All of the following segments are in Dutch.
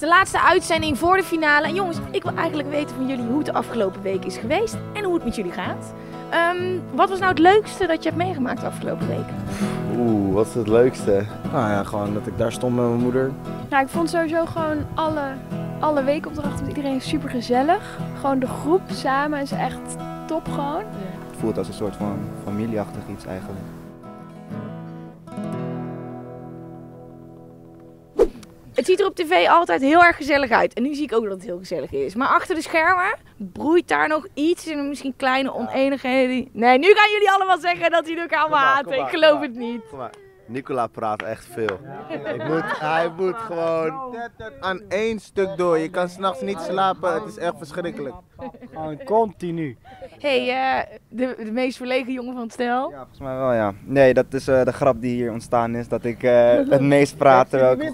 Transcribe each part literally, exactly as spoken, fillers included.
de laatste uitzending voor de finale. En jongens, ik wil eigenlijk weten van jullie hoe het de afgelopen week is geweest en hoe het met jullie gaat. Um, wat was nou het leukste dat je hebt meegemaakt de afgelopen week? Oeh, wat is het leukste? Nou ja, gewoon dat ik daar stond met mijn moeder. Nou, ik vond sowieso gewoon alle, alle weekopdrachten met iedereen super gezellig. Gewoon de groep samen is echt top gewoon. Het voelt als een soort van familieachtig iets eigenlijk. Het ziet er op tv altijd heel erg gezellig uit. En nu zie ik ook dat het heel gezellig is. Maar achter de schermen broeit daar nog iets. En misschien kleine oneenigheden. Nee, nu gaan jullie allemaal zeggen dat jullie elkaar allemaal haten. Ik geloof het niet. Kom maar. Nicola praat echt veel. Ik moet, hij moet gewoon aan één stuk door. Je kan s'nachts niet slapen. Het is echt verschrikkelijk. Gewoon continu. Hé, hey, uh, de, de meest verlegen jongen van het stel. Ja, volgens mij wel ja. Nee, dat is uh, de grap die hier ontstaan is. Dat ik uh, het meest praat. Terwijl ik... Zit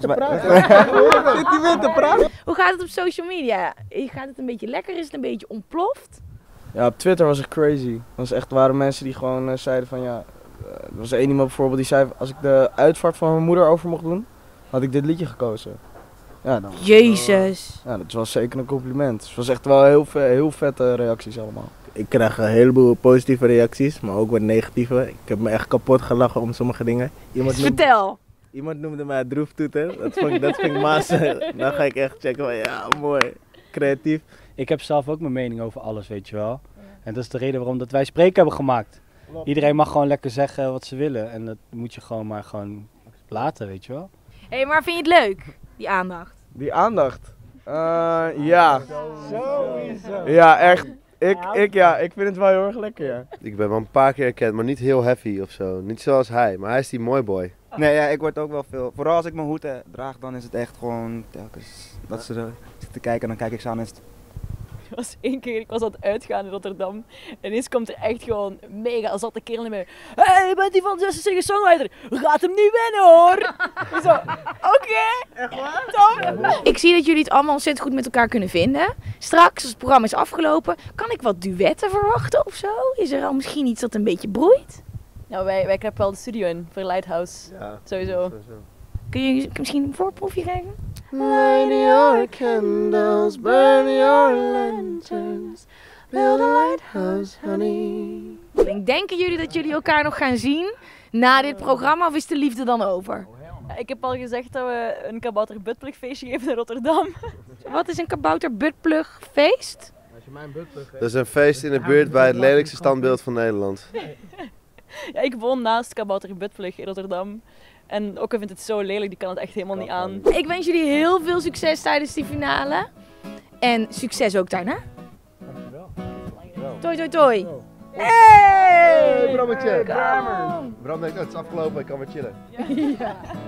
hij weer te praten? Hoe gaat het op social media? Gaat het een beetje lekker? Is het een beetje ontploft? Ja, op Twitter was het crazy. Er was echt, waren mensen die gewoon uh, zeiden van ja... Er was één iemand bijvoorbeeld die zei, als ik de uitvaart van mijn moeder over mocht doen, had ik dit liedje gekozen. Ja, dan, Jezus. Ja, dat is wel zeker een compliment. Het was echt wel heel, heel vette reacties allemaal. Ik krijg een heleboel positieve reacties, maar ook wat negatieve. Ik heb me echt kapot gelachen om sommige dingen. Iemand noemde, Vertel. Iemand noemde mij droeftoeter. Dat vond ik, dat vind ik maas. Dan ga ik echt checken van ja, mooi, creatief. Ik heb zelf ook mijn mening over alles, weet je wel. En dat is de reden waarom dat wij Spreken hebben gemaakt. Iedereen mag gewoon lekker zeggen wat ze willen en dat moet je gewoon maar gewoon laten, weet je wel. Hé, hey, maar vind je het leuk, die aandacht? Die aandacht? Uh, ja. Sowieso. Ja, echt. Ik, ik, ja, ik vind het wel heel erg lekker, ja. Ik ben wel een paar keer herkend, maar niet heel heavy of zo. Niet zoals hij, maar hij is die mooi boy. Nee, ja, ik word ook wel veel. Vooral als ik mijn hoed draag, dan is het echt gewoon telkens dat ze er zitten kijken en dan kijk ik ze aan en is het... Er was één keer, ik was aan het uitgaan in Rotterdam en ineens komt er echt gewoon mega zatte kerel in mij. Hé, hey, je bent die van Just a Singer-Songwriter, gaat hem niet winnen hoor! Ik zo, oké, okay. Echt waar? Top. Ik zie dat jullie het allemaal ontzettend goed met elkaar kunnen vinden. Straks, als het programma is afgelopen, kan ik wat duetten verwachten of zo? Is er al misschien iets dat een beetje broeit? Nou, wij, wij knappen wel de studio in voor Lighthouse, ja, sowieso. sowieso. Kun je misschien een voorproefje geven? Light your candles, burn your lanterns, build a lighthouse, honey. Denken jullie dat jullie elkaar nog gaan zien na dit programma of is de liefde dan over? Ja, ik heb al gezegd dat we een kabouter buttplugfeestje geven in Rotterdam. Wat is een kabouter buttplugfeest? Dat is een feest in de buurt bij het lelijkste standbeeld van Nederland. Ja, ik woon naast kabouter buttplug in Rotterdam. En Okke vindt het zo lelijk, die kan het echt helemaal niet aan. Ik wens jullie heel veel succes tijdens die finale. En succes ook daarna. Dankjewel. Toi toi toi. Hey, Brammetje. Bram denkt, oh, het is afgelopen, ik kan weer chillen. Ja.